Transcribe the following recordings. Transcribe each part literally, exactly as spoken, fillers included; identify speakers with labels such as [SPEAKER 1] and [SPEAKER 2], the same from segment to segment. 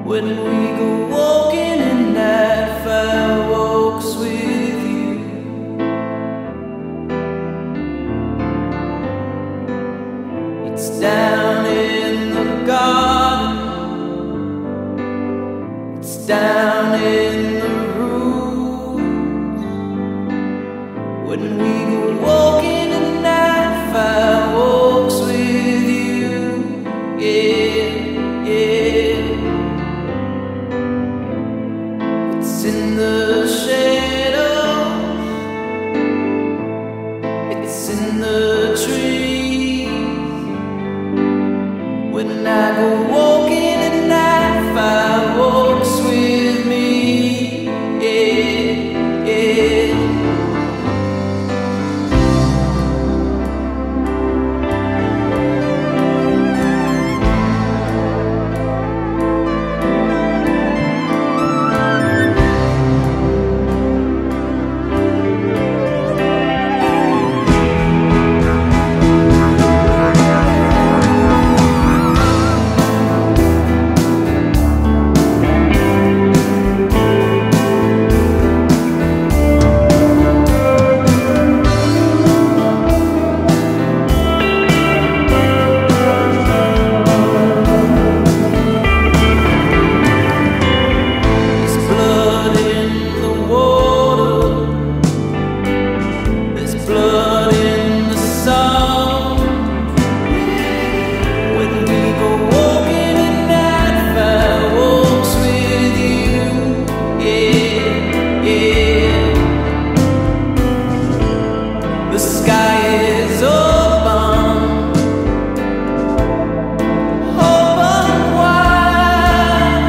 [SPEAKER 1] When we go walking in that fire walks with you, it's down in the garden, it's down in the roots. When we go walking in that fire walks with you, yeah, yeah. In the shadows, it's in the trees. When I go walking and that fire walks with me, yeah, yeah. The sky is open, open wide.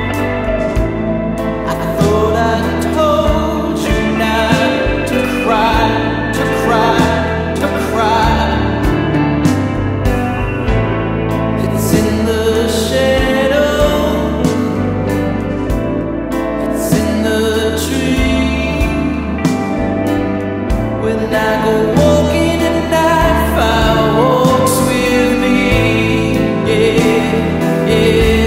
[SPEAKER 1] I thought I told you not to cry, to cry, to cry. It's in the shadow, it's in the tree. When I go walking and that fire walks with me, yeah, yeah.